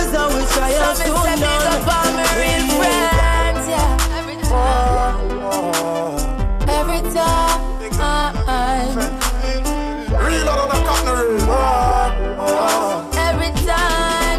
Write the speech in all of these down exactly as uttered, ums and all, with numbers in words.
cause I will try and So soon me say big up all my real friends, yeah. Every time, every time. Real out of the cutlery. Every time,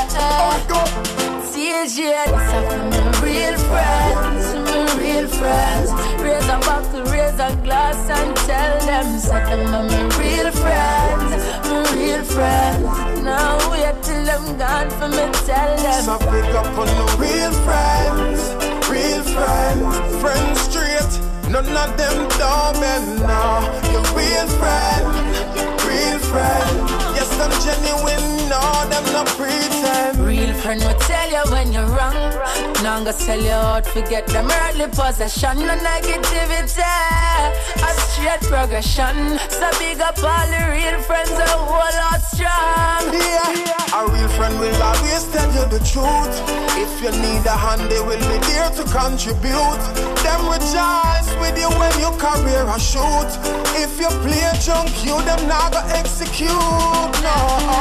yeah. See it, yeah. This is my real friends, my real friends. Raise a buckle, raise a glass and tell them, set them are my real friends, my real friends. Now wait till I'm gone for me, tell them. So pick up on the real friends, real friends, friends straight. None of them doorbell now. Your real friend, real friend. Yes, I'm genuine, no, them not pretend. Real friend will tell you when you're wrong. Now I'm gonna sell you out, forget them earthly possession. No negativity, a straight progression. So big up all the real friends, a whole lot strong. Yeah, a real friend will always tell you the truth. If you need a hand, they will be there to contribute. Them rejoice with you when your career a shoot. If you play junk, you them not go execute. No.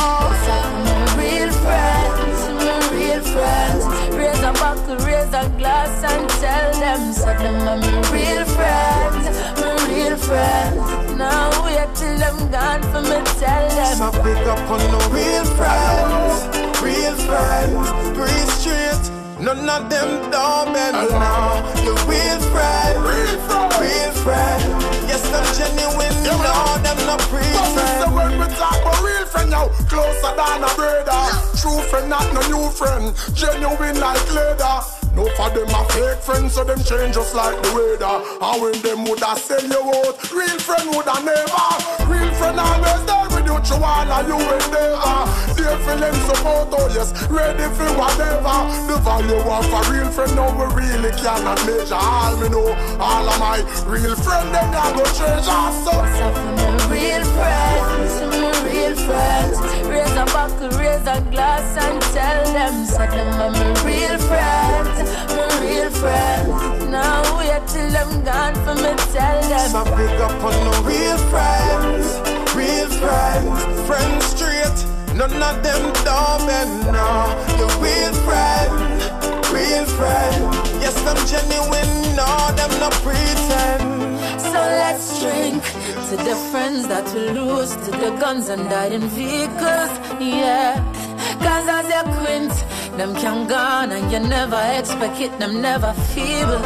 My real friends, my real friends. Raise a buckle, raise a glass and tell them, set them are my real friends, my real friends. Now wait till I'm gone for me, tell them. So pick up on the real friends, real friends. Breathe straight. None of them doorbell now. Your real friend, real friend, real friend. Yes, I'm genuine, yeah, no, them not pretend. So when we talk about real friend now, closer than a brother. True friend, not no new friend. Genuine like leather. No for them a fake friends, so them change just like the weather. And when them woulda sell you out, real friend woulda never. Real friend always there with you, you all and you endeavor. They're feeling support, oh yes, ready for whatever. The value of a real friend, now we really cannot measure. All me know, all of my real friend, them not go treasure. So, so for my real friends, my real friends. Raise a buckle, raise a glass and tell them, set them are my real friends, my real friends. Now wait till I'm gone for me, tell them. So pick up on the real friends, real friends, friends straight. None of them doorbell now. Your real friend, real friend. Yes, I'm genuine, no, them not pretend. So let's drink to the friends that we lose, to the guns and died in vehicles, yeah. Cause as you quint, them can gone and you never expect it, them never feeble,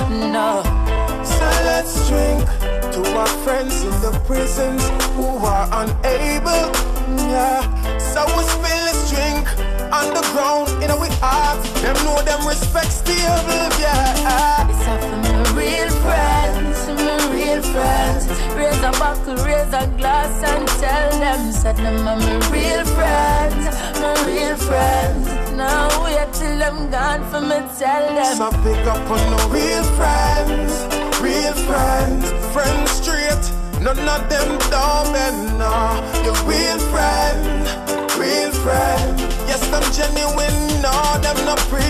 no. So let's drink to our friends in the prisons who are unable, yeah. So we spill this drink on the ground in our heart. Them know them respect stable, yeah. It's up for my real friends, my real friends. Raise a buckle, raise a glass and tell them, set them are my real friends, my real friends. Now wait till I'm gone for me, tell them. So pick up on the real friends, real friends, friends straight. None of them doorbell now. Your real friend, real friend. Yes, I'm genuine, no, them not pretend.